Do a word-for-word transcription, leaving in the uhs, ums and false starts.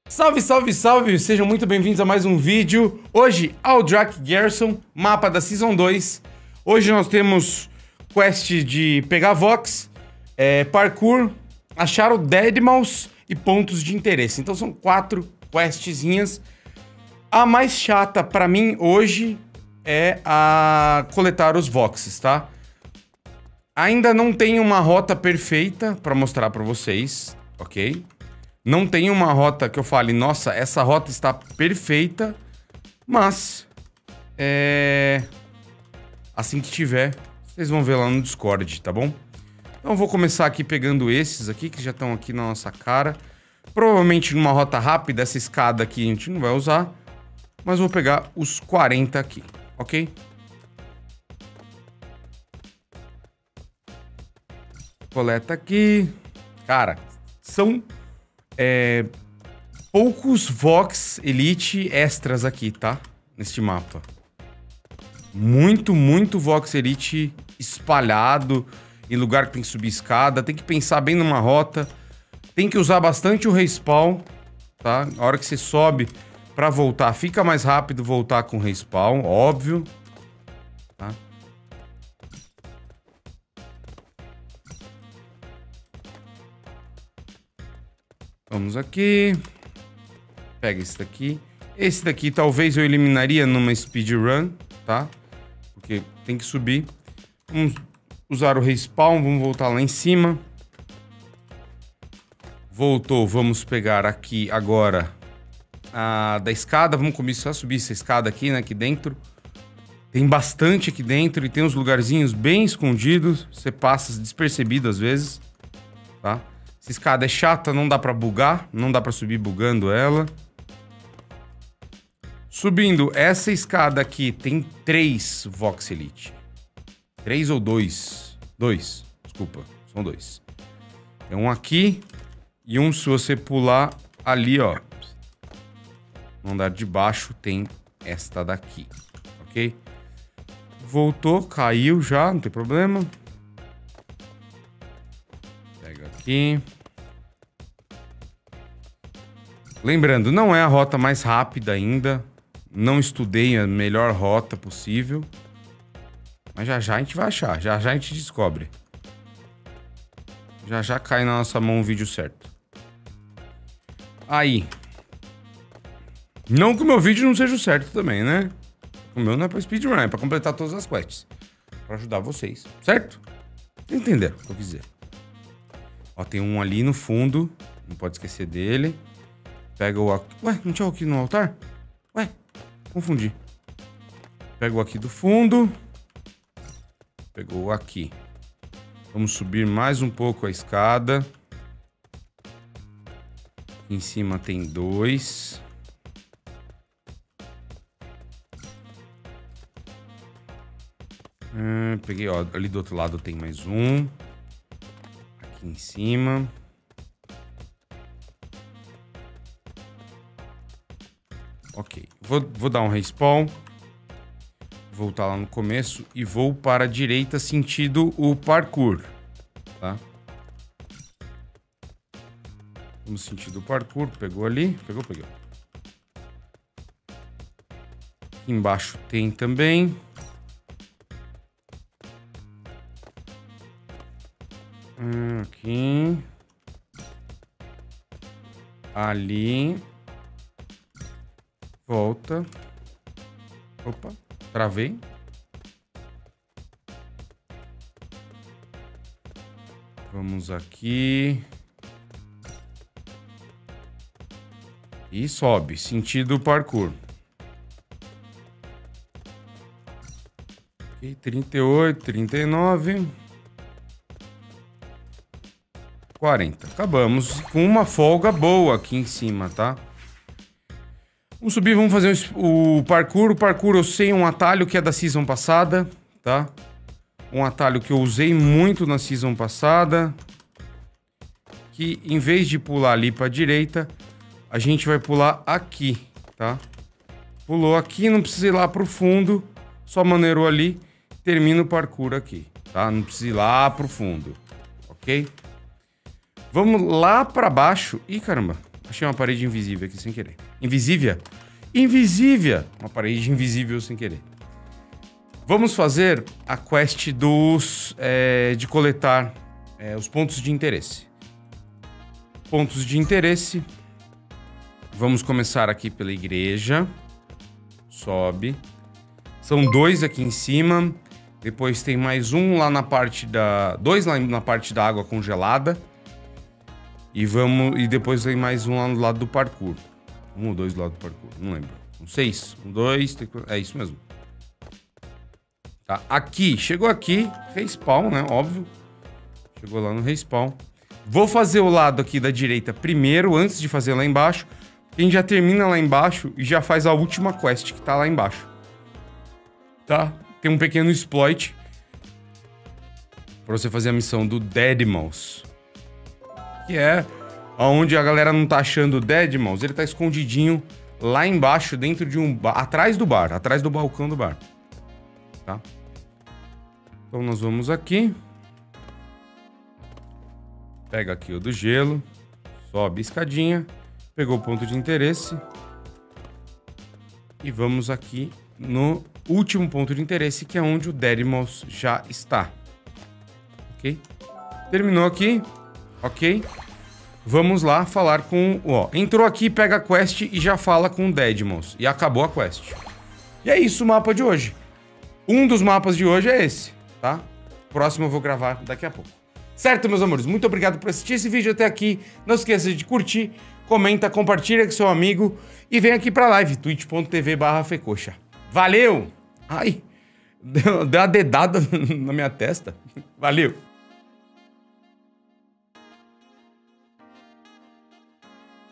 Salve, salve, salve! Sejam muito bem-vindos a mais um vídeo. Hoje, Alderac Garrison, mapa da Season dois. Hoje nós temos quest de pegar Vox, é, parkour, achar o Deadmau5 e pontos de interesse. Então são quatro questzinhas. A mais chata pra mim hoje é a coletar os Voxes, tá? Ainda não tenho uma rota perfeita pra mostrar pra vocês, ok? Não tem uma rota que eu fale, nossa, essa rota está perfeita, mas é... assim que tiver, vocês vão ver lá no Discord, tá bom? Então eu vou começar aqui pegando esses aqui, que já estão aqui na nossa cara. Provavelmente numa rota rápida, essa escada aqui a gente não vai usar, mas vou pegar os quarenta aqui, ok? Coleta aqui. Cara, são... É, poucos Vox Elite extras aqui, tá? Neste mapa. Muito, muito Vox Elite espalhado em lugar que tem que subir escada. Tem que pensar bem numa rota. Tem que usar bastante o respawn, tá? A hora que você sobe pra voltar, fica mais rápido voltar com respawn, óbvio. Tá? Vamos aqui. Pega esse daqui. Esse daqui talvez eu eliminaria numa speedrun, tá? Porque tem que subir. Vamos usar o respawn, vamos voltar lá em cima. Voltou, vamos pegar aqui agora a da escada. Vamos começar a subir essa escada aqui, né? Aqui dentro. Tem bastante aqui dentro e tem uns lugarzinhos bem escondidos. Você passa despercebido às vezes, tá? Essa escada é chata, não dá pra bugar, não dá pra subir bugando ela. Subindo essa escada aqui, tem três Vox Elite. Três ou dois? Dois, desculpa, são dois. Tem um aqui e um se você pular ali, ó. No andar de baixo tem esta daqui, ok? Voltou, caiu já, não tem problema. Pega aqui. Lembrando, não é a rota mais rápida ainda. Não estudei a melhor rota possível. Mas já já a gente vai achar. Já já a gente descobre. Já já cai na nossa mão o vídeo certo. Aí. Não que o meu vídeo não seja o certo também, né? O meu não é pra speedrun, é pra completar todas as quests. Pra ajudar vocês, certo? Entenderam o que eu quis dizer. Ó, tem um ali no fundo. Não pode esquecer dele. Pega o... Ué, não tinha o aqui no altar? Ué, confundi. Pega o aqui do fundo. Pegou o aqui. Vamos subir mais um pouco a escada. Aqui em cima tem dois. Hum, peguei, ó, ali do outro lado tem mais um. Aqui em cima. Ok, vou, vou dar um respawn. Voltar lá no começo e vou para a direita sentido o parkour, tá? Vamos sentido o parkour, pegou ali, pegou, pegou. Aqui embaixo tem também. Hum, aqui. Ali. Volta. Opa, travei. Vamos aqui. E sobe, sentido parkour. Ok, trinta e oito, trinta e nove. quarenta. Acabamos com uma folga boa aqui em cima, tá? Vamos subir, vamos fazer o parkour. O parkour eu sei um atalho que é da season passada, tá? Um atalho que eu usei muito na season passada. Que em vez de pular ali pra direita, a gente vai pular aqui, tá? Pulou aqui, não precisa ir lá pro fundo. Só maneirou ali, termina o parkour aqui, tá? Não precisa ir lá pro fundo, ok? Vamos lá pra baixo. Ih, caramba. Achei uma parede invisível aqui sem querer. Invisível? Invisível! Uma parede invisível sem querer. Vamos fazer a quest dos... É, de coletar é, os pontos de interesse. Pontos de interesse. Vamos começar aqui pela igreja. Sobe. São dois aqui em cima. Depois tem mais um lá na parte da... Dois lá na parte da água congelada. E vamos... E depois tem mais um lá no lado do parkour. Um ou dois do lado do parkour, não lembro. Um seis. Um, dois... Tem... É isso mesmo. Tá, aqui. Chegou aqui. Respawn, né? Óbvio. Chegou lá no respawn. Vou fazer o lado aqui da direita primeiro, antes de fazer lá embaixo. A gente já termina lá embaixo e já faz a última quest que tá lá embaixo. Tá? Tem um pequeno exploit pra você fazer a missão do Deadmau5. Que é onde a galera não tá achando o Deadmau5. Ele tá escondidinho lá embaixo, dentro de um bar. Atrás do bar. Atrás do balcão do bar. Tá? Então nós vamos aqui. Pega aqui o do gelo. Sobe a escadinha. Pegou o ponto de interesse. E vamos aqui no último ponto de interesse, que é onde o Deadmau5 já está. Ok? Terminou aqui. Ok? Vamos lá falar com... Ó, entrou aqui, pega a quest e já fala com o Deadmau5. E acabou a quest. E é isso o mapa de hoje. Um dos mapas de hoje é esse, tá? Próximo eu vou gravar daqui a pouco. Certo, meus amores? Muito obrigado por assistir esse vídeo até aqui. Não esqueça de curtir, comenta, compartilha com seu amigo e vem aqui pra live, twitch ponto tv barra fecoxa. Valeu! Ai, deu uma dedada na minha testa. Valeu!